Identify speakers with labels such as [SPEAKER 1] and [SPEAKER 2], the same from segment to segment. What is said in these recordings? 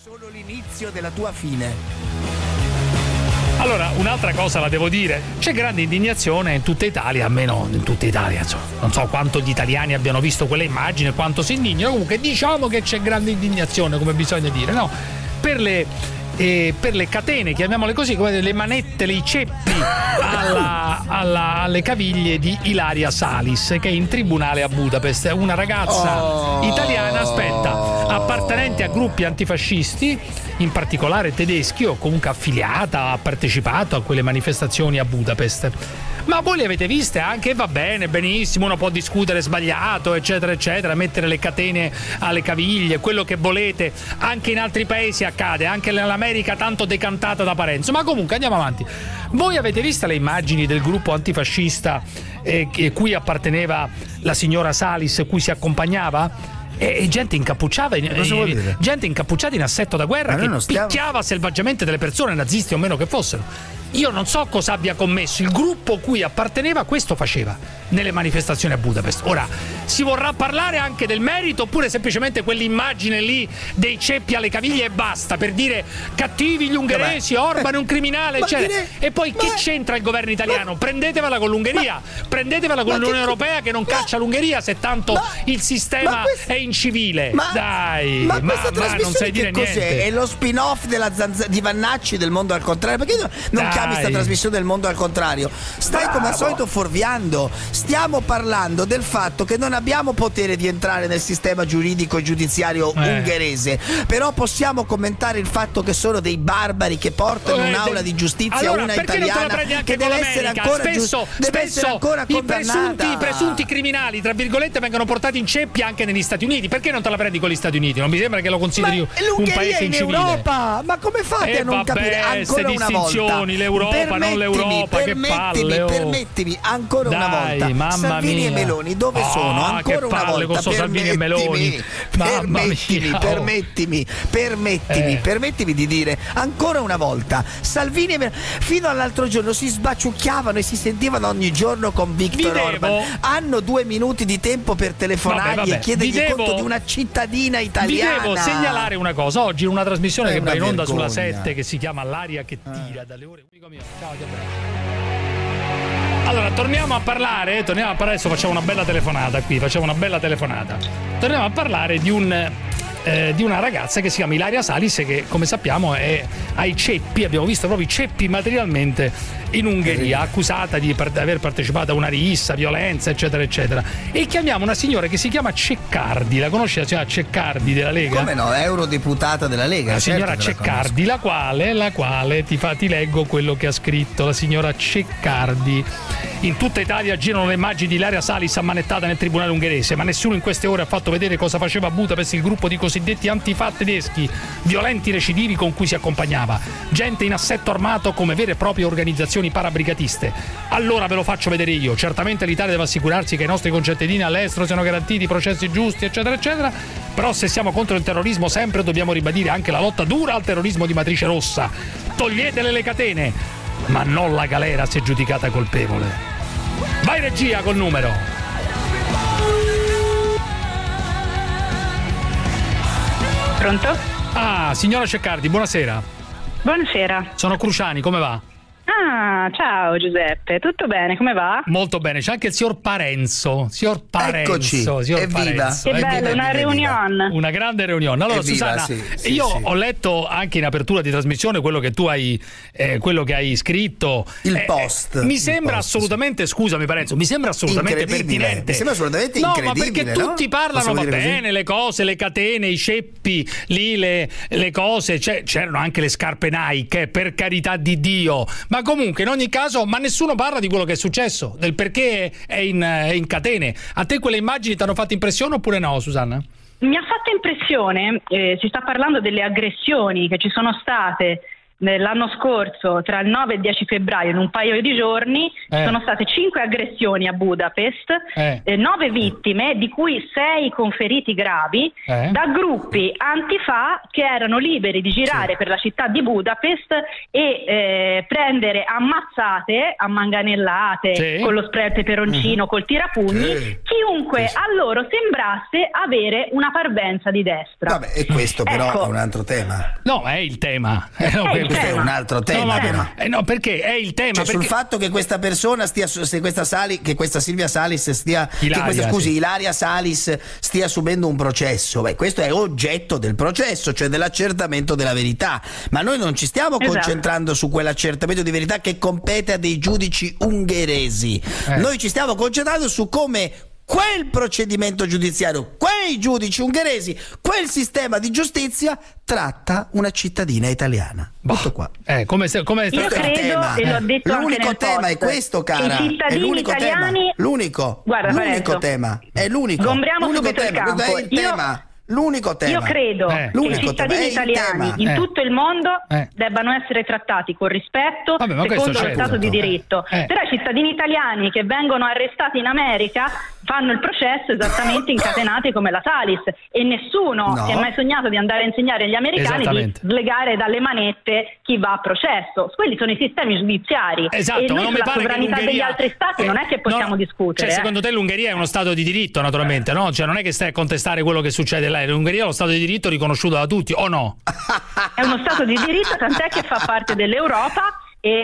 [SPEAKER 1] Solo l'inizio della tua fine.
[SPEAKER 2] Allora, un'altra cosa la devo dire, c'è grande indignazione in tutta Italia, almeno in tutta Italia, insomma. Non so quanto gli italiani abbiano visto quelle immagini, quanto si indignano, comunque diciamo che c'è grande indignazione, come bisogna dire, no? Per le catene, chiamiamole così, come le manette, i ceppi alle caviglie di Ilaria Salis, che è in tribunale a Budapest, una ragazza italiana, appartenente a gruppi antifascisti, in particolare tedeschi, o comunque affiliata, ha partecipato a quelle manifestazioni a Budapest. Ma voi le avete viste anche? Va bene, benissimo, uno può discutere sbagliato, eccetera eccetera, mettere le catene alle caviglie, quello che volete, anche in altri paesi accade, anche nell'America tanto decantata da Parenzo, ma comunque andiamo avanti. Voi avete visto le immagini del gruppo antifascista cui apparteneva la signora Salis, cui si accompagnava? E gente incappucciata gente incappucciata in assetto da guerra che picchiava selvaggiamente delle persone, nazisti o meno che fossero. Io non so cosa abbia commesso il gruppo cui apparteneva, questo faceva nelle manifestazioni a Budapest. Ora, si vorrà parlare anche del merito, oppure semplicemente quell'immagine lì dei ceppi alle caviglie e basta, per dire cattivi gli ungheresi, Orban è un criminale, eccetera. E poi che c'entra il governo italiano? Prendetevela con l'Ungheria, prendetevela con l'Unione Europea che non caccia l'Ungheria se tanto il sistema è incivile. Dai, ma non sai dire niente.
[SPEAKER 1] È lo spin-off di Vannacci del Mondo al Contrario, perché non chiami questa trasmissione del Mondo al Contrario? Stai come al solito fuorviando. Stiamo parlando del fatto che non abbiamo potere di entrare nel sistema giuridico e giudiziario ungherese, però possiamo commentare il fatto che sono dei barbari che portano in un'aula di giustizia una italiana che deve essere ancora condannata.
[SPEAKER 2] I presunti criminali, tra virgolette, vengono portati in ceppi anche negli Stati Uniti. Perché non te la prendi con gli Stati Uniti? Non mi sembra che lo consideri un paese incivile.
[SPEAKER 1] Europa, ma come fate a non capire ancora una volta?
[SPEAKER 2] L'Europa, non l'Europa, che palle.
[SPEAKER 1] Permettimi ancora una volta. Salvini e Meloni dove sono? Ancora una volta.
[SPEAKER 2] Salvini e Meloni.
[SPEAKER 1] Permettimi di dire ancora una volta. Salvini e Meloni fino all'altro giorno si sbaciucchiavano e si sentivano ogni giorno con Viktor Orban. Hanno 2 minuti di tempo per telefonargli e chiedergli conto di una cittadina italiana.
[SPEAKER 2] Vi devo segnalare una cosa. Oggi in una trasmissione che va in onda sulla 7 che si chiama L'aria che tira dalle ore. Ciao, ti abbraccio. Allora, torniamo a parlare, adesso facciamo una bella telefonata qui, torniamo a parlare di una ragazza che si chiama Ilaria Salis, che come sappiamo è ai ceppi, abbiamo visto proprio i ceppi materialmente in Ungheria, accusata di aver partecipato a una rissa, violenza, eccetera eccetera. E chiamiamo una signora che si chiama Ceccardi. La conosci la signora Ceccardi della Lega?
[SPEAKER 1] Come no, eurodeputata della Lega.
[SPEAKER 2] La signora Ceccardi, la quale ti leggo quello che ha scritto la signora Ceccardi. In tutta Italia girano le immagini di Ilaria Salis ammanettata nel tribunale ungherese, ma nessuno in queste ore ha fatto vedere cosa faceva a Budapest il gruppo di cosiddetti antifa tedeschi, violenti recidivi con cui si accompagnava, gente in assetto armato come vere e proprie organizzazioni parabrigatiste. Allora ve lo faccio vedere io. Certamente l'Italia deve assicurarsi che i nostri concittadini all'estero siano garantiti processi giusti, eccetera eccetera, però se siamo contro il terrorismo sempre dobbiamo ribadire anche la lotta dura al terrorismo di matrice rossa. Toglietele le catene, ma non la galera se giudicata colpevole. Vai regia col numero.
[SPEAKER 3] Pronto?
[SPEAKER 2] Ah, signora Ceccardi, buonasera.
[SPEAKER 3] Buonasera.
[SPEAKER 2] Sono Cruciani, come va?
[SPEAKER 3] Ah, ciao Giuseppe, tutto bene, come va?
[SPEAKER 2] Molto bene, c'è anche il signor Parenzo.
[SPEAKER 1] Eccoci,
[SPEAKER 3] evviva. Che bello, una riunione.
[SPEAKER 2] Una grande riunione. Allora,
[SPEAKER 1] evviva,
[SPEAKER 2] Susanna, io ho letto anche in apertura di trasmissione quello che tu hai scritto.
[SPEAKER 1] Il post.
[SPEAKER 2] Mi sembra assolutamente, scusami Parenzo, mi sembra assolutamente pertinente.
[SPEAKER 1] Mi sembra assolutamente incredibile.
[SPEAKER 2] No, ma perché tutti parlano, va bene, le cose, le catene, i ceppi, lì le cose, c'erano anche le scarpe Nike, per carità di Dio. Ma comunque in ogni caso, ma nessuno parla di quello che è successo, del perché è in catene. A te quelle immagini ti hanno fatto impressione oppure no, Susanna?
[SPEAKER 3] Mi ha fatto impressione, si sta parlando delle aggressioni che ci sono state l'anno scorso, tra il 9 e il 10 febbraio, in un paio di giorni, ci sono state 5 aggressioni a Budapest, 9 vittime, di cui 6 con feriti gravi, da gruppi antifa che erano liberi di girare per la città di Budapest e prendere ammazzate, ammanganellate, con lo spray al peperoncino, col tirapugni, chiunque a loro sembrasse avere una parvenza di destra.
[SPEAKER 1] Vabbè, e questo però è un altro tema.
[SPEAKER 2] No, è il tema.
[SPEAKER 1] Questo è un altro tema.
[SPEAKER 2] No, perché è il tema.
[SPEAKER 1] Cioè, sul fatto che questa persona stia, che questa Silvia Salis stia, Ilaria Salis stia subendo un processo. Beh, questo è oggetto del processo, cioè dell'accertamento della verità. Ma noi non ci stiamo concentrando su quell'accertamento di verità che compete a dei giudici ungheresi. Noi ci stiamo concentrando su come quel procedimento giudiziario, quei giudici ungheresi, quel sistema di giustizia tratta una cittadina italiana. Tutto qua.
[SPEAKER 3] Io credo, e l'ho detto
[SPEAKER 1] l'unico
[SPEAKER 3] anche
[SPEAKER 1] tema
[SPEAKER 3] nel
[SPEAKER 1] è questo, cara.
[SPEAKER 3] I cittadini italiani,
[SPEAKER 1] l'unico tema. È l'unico.
[SPEAKER 3] Sgombriamo subito il campo.
[SPEAKER 1] È il tema. L'unico tema.
[SPEAKER 3] Io credo che i cittadini italiani in tutto il mondo debbano essere trattati con rispetto, secondo lo Stato di diritto. Però i cittadini italiani che vengono arrestati in America fanno il processo esattamente incatenati come la Salis, e nessuno si è mai sognato di andare a insegnare agli americani di slegare dalle manette chi va a processo. Quelli sono i sistemi giudiziari, e noi sulla sovranità degli altri stati non è che possiamo discutere.
[SPEAKER 2] Cioè, secondo te l'Ungheria è uno Stato di diritto, naturalmente, no? Cioè non è che stai a contestare quello che succede là. L'Ungheria è lo Stato di diritto riconosciuto da tutti, o no?
[SPEAKER 3] È uno Stato di diritto, tant'è che fa parte dell'Europa, e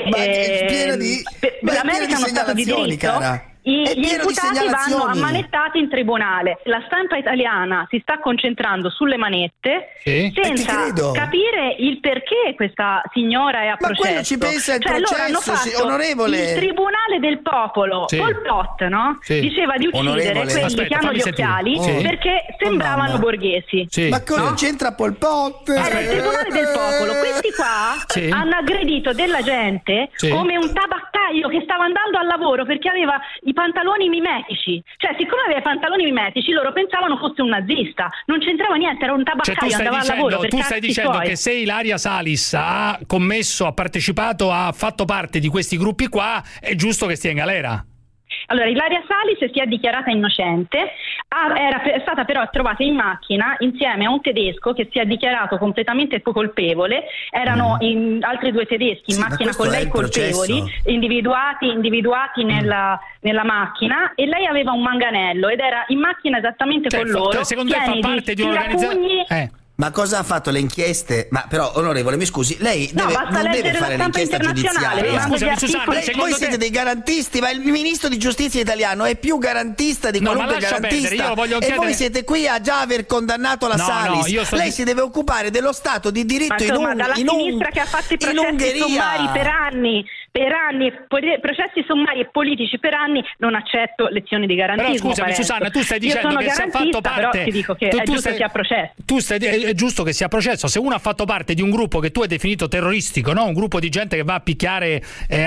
[SPEAKER 3] l'America è uno Stato di diritto.
[SPEAKER 1] Cara.
[SPEAKER 3] Gli imputati vanno ammanettati in tribunale. La stampa italiana si sta concentrando sulle manette senza capire il perché questa signora è a processo.
[SPEAKER 1] Ma quello ci pensa il processo, onorevole.
[SPEAKER 3] Il Tribunale del Popolo, Pol Pot, no? Diceva di uccidere quelli che hanno gli occhiali perché sembravano borghesi.
[SPEAKER 1] Ma cosa c'entra Pol Pot?
[SPEAKER 3] Era il Tribunale del Popolo. Questi qua hanno aggredito della gente come un tabaccaio che stava andando al lavoro perché aveva i pantaloni mimetici. Cioè, siccome aveva i pantaloni mimetici, loro pensavano fosse un nazista. Non c'entrava niente, era un tabaccaio, andava al lavoro.
[SPEAKER 2] Tu stai dicendo che se Ilaria Salis ha partecipato, ha fatto parte di questi gruppi qua, è giusto che stia in galera?
[SPEAKER 3] Allora, Ilaria Salis si è dichiarata innocente, è stata però trovata in macchina insieme a un tedesco che si è dichiarato completamente colpevole. Erano altri 2 tedeschi in macchina con lei colpevoli, individuati nella macchina, e lei aveva un manganello ed era in macchina esattamente con loro.
[SPEAKER 2] Secondo te fa parte di un'organizzazione?
[SPEAKER 1] Ma cosa ha fatto le inchieste? Ma però, onorevole, mi scusi, lei non deve fare l'inchiesta giudiziaria.
[SPEAKER 2] Scusami, Susanna,
[SPEAKER 1] voi siete dei garantisti, ma il ministro di giustizia italiano è più garantista di qualunque garantista. E voi siete qui a già aver condannato la Salis. Lei si deve occupare dello Stato di diritto in Ungheria.
[SPEAKER 3] Dalla sinistra che ha fatto i processi sommari per anni, processi sommari e politici per anni, non accetto lezioni di garantismo.
[SPEAKER 2] Però scusami, Susanna, tu stai dicendo che se ha fatto parte,
[SPEAKER 3] però ti dico che è giusto che sia processo.
[SPEAKER 2] È giusto che sia processo. Se uno ha fatto parte di un gruppo che tu hai definito terroristico, no? Un gruppo di gente che va a picchiare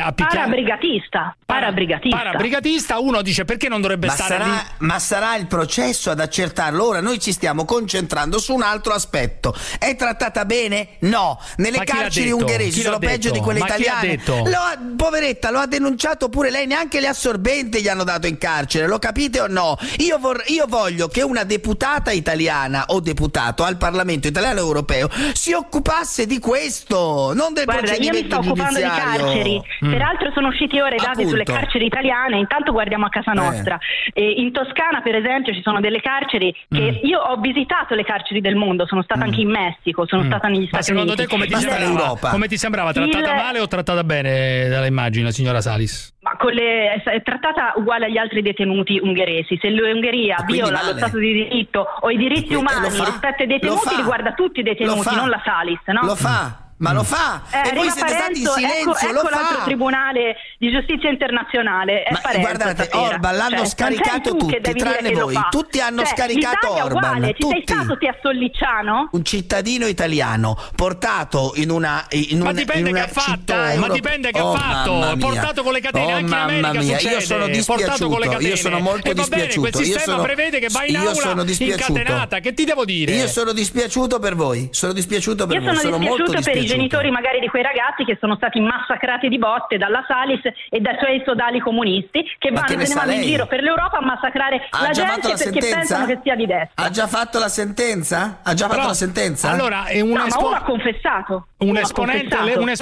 [SPEAKER 2] parabrigatista, uno dice perché non dovrebbe stare lì?
[SPEAKER 1] Ma sarà il processo ad accertarlo. Ora noi ci stiamo concentrando su un altro aspetto. È trattata bene? No. Nelle carceri ungheresi sono peggio di quelle italiane. Poveretta, lo ha denunciato pure lei, neanche le assorbenti gli hanno dato in carcere, lo capite o no? Io voglio che una deputata italiana o deputato al Parlamento italiano e europeo si occupasse di questo, non del procedimento giudiziario. Io mi sto occupando di carceri,
[SPEAKER 3] peraltro sono usciti ore dati sulle carceri italiane, intanto guardiamo a casa nostra. In Toscana, per esempio, ci sono delle carceri che io ho visitato, le carceri del mondo, sono stata anche in Messico, sono stata negli Stati Uniti.
[SPEAKER 2] Ma secondo te come ti sembrava? Trattata male o trattata bene dalle immagini, signora Salis?
[SPEAKER 3] Ma è trattata uguale agli altri detenuti ungheresi. Se l'Ungheria viola lo Stato di diritto o i diritti umani rispetto ai detenuti, riguarda tutti i detenuti, non la Salis, no?
[SPEAKER 1] Lo fa. Ma lo fa, e voi siete stati in silenzio.
[SPEAKER 3] Ecco l'altro tribunale di giustizia internazionale.
[SPEAKER 1] Guardate, Orban l'hanno scaricato tutti, tranne voi. Tutti hanno scaricato Orban.
[SPEAKER 3] Uguale. Ci sei stato te a Sollicciano?
[SPEAKER 1] Un cittadino italiano portato in una
[SPEAKER 2] ma dipende che ha fatto. Ma dipende che ha fatto. Portato con le catene, anche in America succede.
[SPEAKER 1] Io sono dispiaciuto. Io sono molto dispiaciuto.
[SPEAKER 2] Quel sistema prevede che vai in aula incatenata. Che ti devo dire?
[SPEAKER 1] Io sono dispiaciuto per voi. Sono dispiaciuto per voi. Sono molto dispiaciuto.
[SPEAKER 3] genitori magari di quei ragazzi che sono stati massacrati di botte dalla Salis e dai suoi sodali comunisti che se ne vanno in giro per l'Europa a massacrare la gente perché pensano che sia di destra.
[SPEAKER 1] Ha già fatto la sentenza?
[SPEAKER 2] Allora è
[SPEAKER 3] ma uno ha confessato.
[SPEAKER 2] Un esponente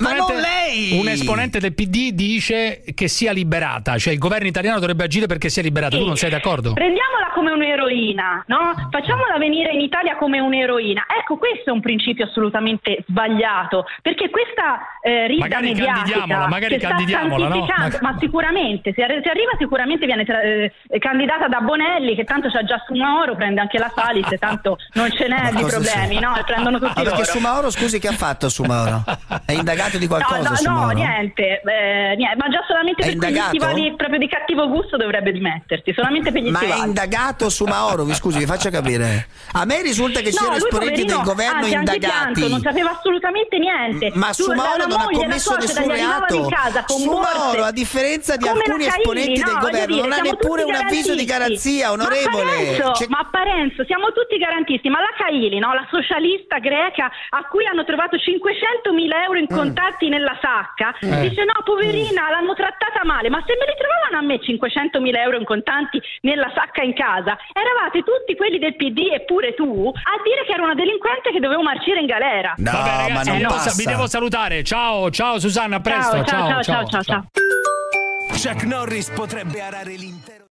[SPEAKER 2] del PD dice che sia liberata, cioè il governo italiano dovrebbe agire perché sia liberata. Tu non sei d'accordo?
[SPEAKER 3] Prendiamola come un'eroina, no? Facciamola venire in Italia come un'eroina. Ecco, questo è un principio assolutamente sbagliato, perché questa rida mediatica
[SPEAKER 2] magari candidiamola, no?
[SPEAKER 3] Ma sicuramente, se arriva sicuramente viene candidata da Bonelli, che tanto c'ha già Soumahoro, prende anche la Salis, tanto non ce n'è di problemi, no? Prendono tutti loro.
[SPEAKER 1] Perché Soumahoro, scusi, che ha fatto Soumahoro? È indagato di qualcosa?
[SPEAKER 3] No, niente, ma già solamente per quegli stivali proprio di cattivo gusto dovrebbe dimettersi, solamente per gli stivali.
[SPEAKER 1] Ma è indagato Soumahoro? Vi scusi, vi faccia capire. A me risulta che siano esponenti del governo indagati.
[SPEAKER 3] Non sapeva assolutamente niente.
[SPEAKER 1] Ma Soumahoro non ha commesso nessun reato. Soumahoro, a differenza di alcuni esponenti del governo, non ha neppure un avviso di garanzia, onorevole.
[SPEAKER 3] Ma a Parenzo siamo tutti garantisti, ma la Kaili, no? La socialista greca a cui hanno trovato 500.000 euro in contanti nella sacca, dice no, poverina, l'hanno trattata male, ma se me li trovavano a me 500.000 euro in contanti nella sacca in casa, eravate tutti quelli del PD e pure tu a dire che ero una delinquente che dovevo marcire in galera.
[SPEAKER 2] No, vabbè, ragazzi, vi devo salutare. Ciao Susanna, a presto.
[SPEAKER 3] Ciao.
[SPEAKER 4] Chuck Norris potrebbe arare l'intero